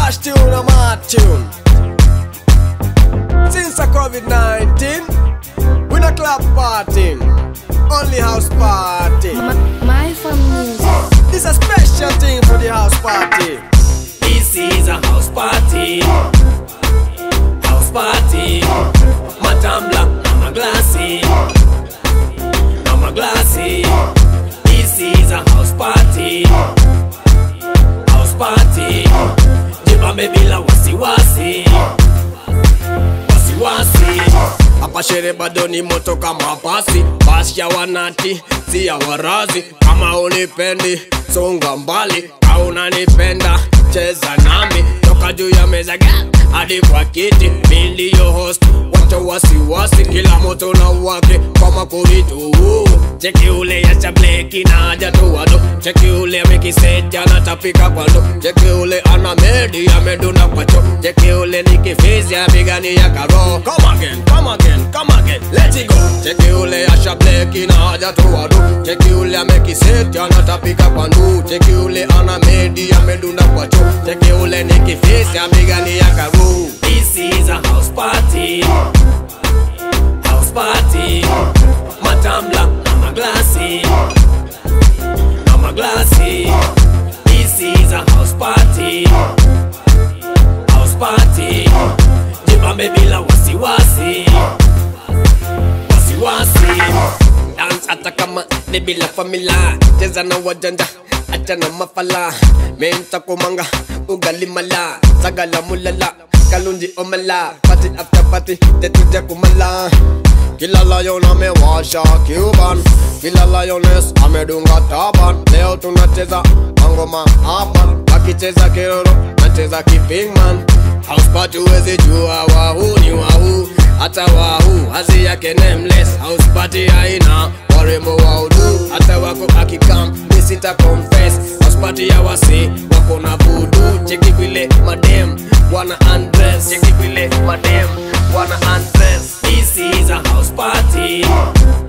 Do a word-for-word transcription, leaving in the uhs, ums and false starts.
OBASH tune a mad tune. Since a COVID nineteen, we no club party, only house party. My, my family. This a special thing for the house party. This is a house party. House party. Madame Black, Mama Glassy. Mama Glassy. This is a house party. House party. Jiba mebila wasi wasi. Wasi wasi. Hapa sherehe bado ni moto kama pasi. Bash ya wanati, si ya warazi. Kama unipendi, songa mbali. Au unanipenda, cheza nami. Toka juu ya meza hadi kwa kiti. Mimi ndio host, wacha wasiwasi. Kila moto na wake kama kuritu. Cheki ule ya chableki na haja tuwado. Cheki ule amekiseja na tapika kwa ndo. Cheki ule ana medi amedunda kwa cho. Cheki ule nikifizi ya bigani ya karo. Come again, come again, come again, let it go. Cheki ule ya chableki na haja tuwado. Cheki ule amekiseja na tapika kwa ndo. Cheki ule ana medi amedunda kwa cho. Cheki ule nikifizi ya bigani ya karo. This is a house party. House party. Madame Black, Mama Glassy. Mama Glassy. This is a house party. House party. Jiba mebila wasi wasi. Wasi wasi. Dance hata kama ni bila familia. Cheza na wajanja, acha na mafala. Menta kumanga, ugali mala. Sagala mulala, kalunji omala. Party after party, tetuja kumala. Kila lion amewasha Cuban, kila lioness amedunga taban. Leo tunacheza mangoma hapa, wakicheza kiroro nacheza kipingman. House party wezi jua wahu ni wahu, hata wahu hazi yake nameless. House party haina warembo waudu, hata wako akikam nisita confess. House party ya wasi wako na voodoo. Cheki vile madem wana undress, cheki vile madem wana undress. This is a house party.